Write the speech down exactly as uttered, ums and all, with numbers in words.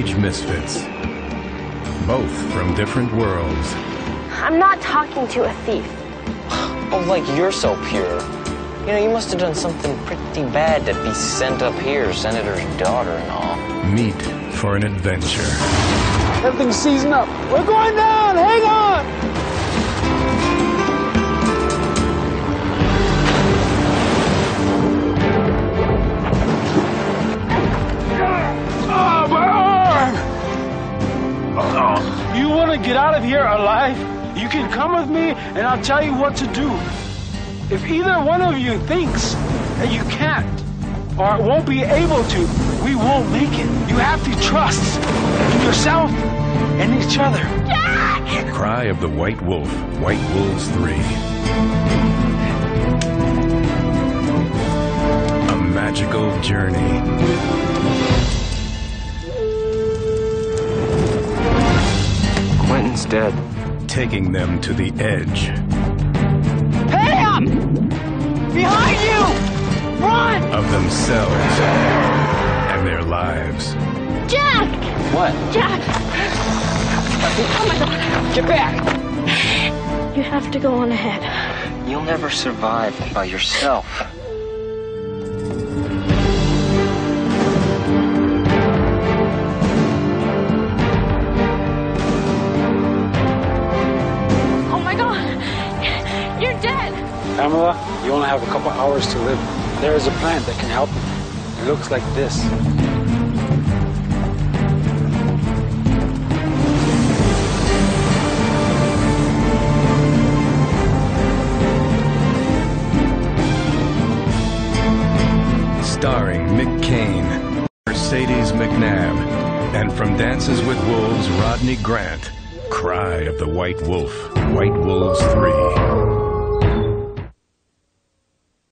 teenage misfits, both from different worlds. I'm not talking to a thief. Oh, like you're so pure. You know, you must have done something pretty bad to be sent up here, senator's daughter and all. Meet for an adventure. Everything's seizing up. We're going down! Hang on! Oh, my arm! Oh. You want to get out of here alive? You can come with me and I'll tell you what to do. If either one of you thinks that you can't or won't be able to, we won't make it. You have to trust in yourself and each other. Jack! Cry of the White Wolf, White Wolves three. A magical journey. Quentin's dead. Taking them to the edge. Pam! Behind you! Run! Of themselves and their lives. Jack! What? Jack! Oh my God! Get back! You have to go on ahead. You'll never survive by yourself. Oh my God! You're dead! Pamela, you only have a couple hours to live. There is a plant that can help you. It looks like this. Starring Mick Caine, Mercedes McNabb, and from Dances with Wolves, Rodney Grant. Cry of the White Wolf, White Wolves three.